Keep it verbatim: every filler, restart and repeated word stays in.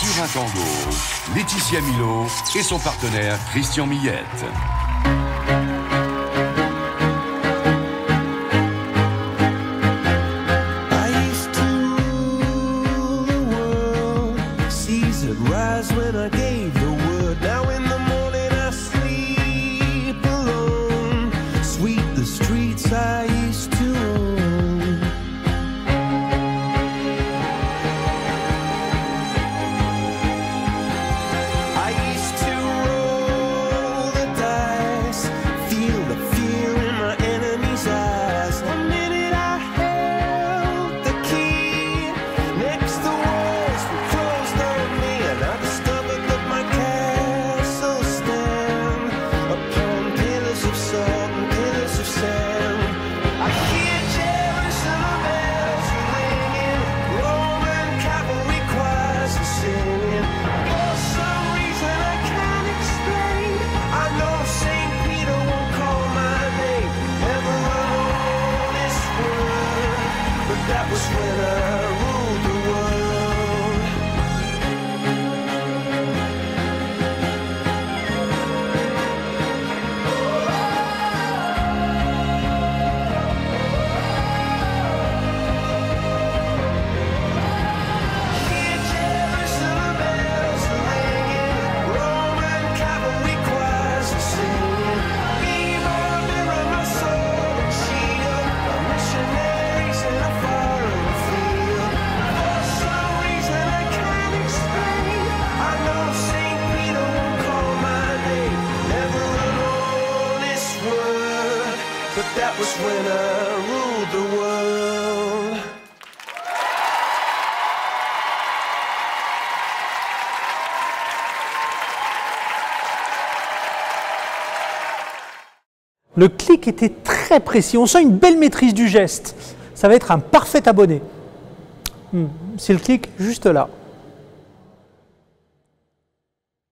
Sur un tango, Laetitia Milo et son partenaire Christian Millette. Le clic était très précis, on sent une belle maîtrise du geste. Ça va être un parfait abonné. Hmm, c'est le clic juste là.